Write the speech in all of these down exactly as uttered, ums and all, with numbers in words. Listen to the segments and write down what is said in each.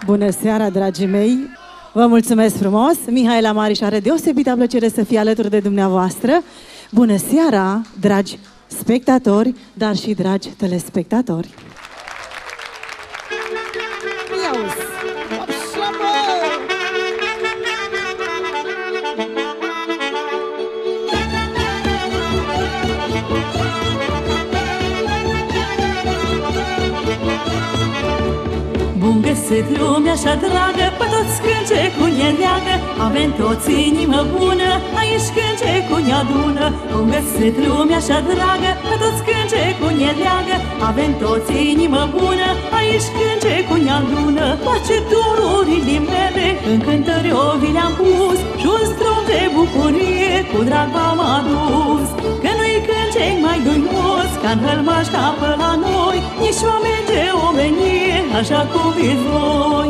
Bună seara, dragii mei! Vă mulțumesc frumos! Mihaela Mariș are deosebită plăcere să fie alături de dumneavoastră. Bună seara, dragi spectatori, dar și dragi telespectatori! Bun găsit lumea așa dragă, pe toți cânce cu ne leagă. Avem toți inimă bună, aici cânce cu ne adună. Bun găsit lumea așa dragă, pe toți cânce cu ne leagă. Avem toți inimă bună, aici cânce cu ne adună. Face dururile mele, în cântări o vi le-am pus, și un strum de bucurie cu drag v-am adus. Că nu-i cânce mai duios, ca-n hălmaș capă la noi, nici oameni de omenie, așa cum viți voi.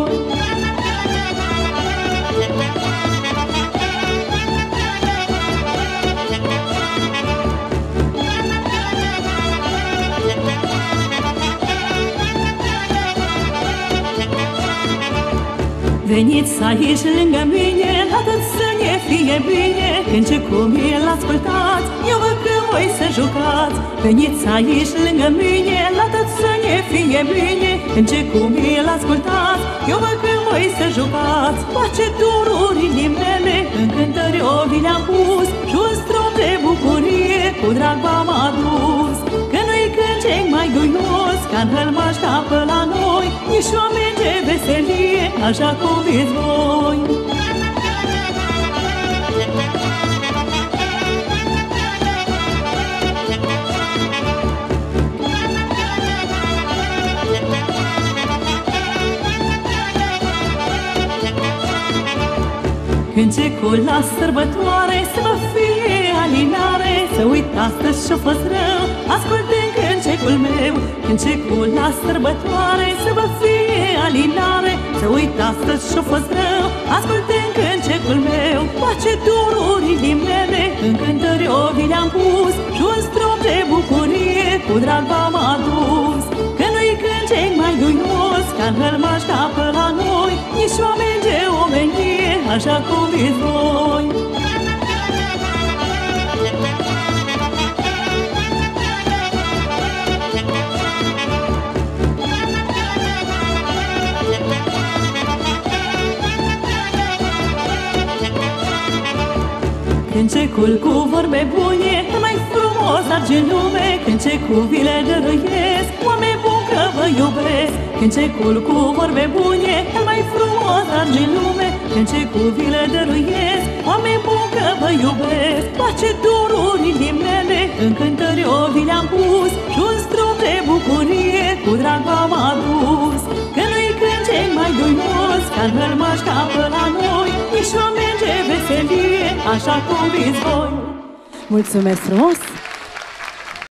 Veniți aici lângă mine, atât să ne fie bine. Când ce cum el ascultați, eu văd că voi să jucați. Veniți aici lângă mine, atât să ne fie bine. Când ce cum el ascultați, eu văd că voi să jucați. Face dururile mele, în cântări o vi le-am pus, și un strum de bucurie cu drag v-am adus. Că nu-i cântec mai duios, ca-n hălmaș capă la noi, nici oameni de veselie, așa cum viți voi. Cântecul la sărbătoare, să vă fie alinare, să uitați astăzi ce-a fost rău, ascultând cântecul meu. Cântecul la sărbătoare, să vă fie alinare, să uitați astăzi ce-a fost rău, ascultând cântecul meu. Face dururile mele, în cântări o vi le-am pus, și un strum de bucurie cu drag v-am adus. Că nu-i cântec mai duios, ca-n hălmaș capă la noi, nici oameni de omenie, așa cum viți voi. Cântecul cu vorbe bune, mai frumos arge în lume. Cântecul vi le dăruiesc, oameni buni că vă iubesc. Cântecul cu vorbe bune, mai frumos arge în lume. Cântecul vi le dăruiesc, oameni buni că vă iubesc. Face dururile mele, în cântări o vi le-am pus, și un strum de bucurie cu drag v-am adus. Că nu-i cântec mai duios, ca-n hălmaș capă la noi, nici oameni de veselie, așa cum viți voi. Mulțumesc frumos!